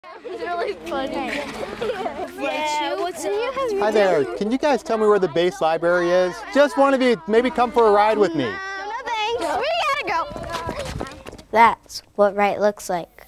It's really funny. Hi there. Can you guys tell me where the base library is? Just one of you maybe come for a ride with me. No thanks. We gotta go. That's what right looks like.